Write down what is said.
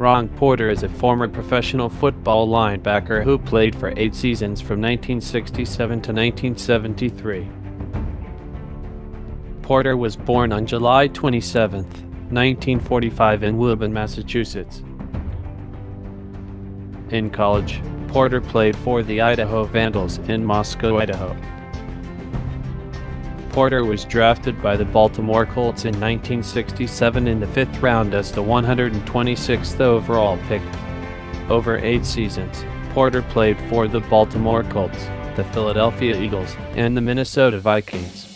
Ron Porter is a former professional football linebacker who played for 8 seasons from 1967 to 1973. Porter was born on July 27, 1945 in Woburn, Massachusetts. In college, Porter played for the Idaho Vandals in Moscow, Idaho. Porter was drafted by the Baltimore Colts in 1967 in the 5th round as the 126th overall pick. Over 8 seasons, Porter played for the Baltimore Colts, the Philadelphia Eagles, and the Minnesota Vikings.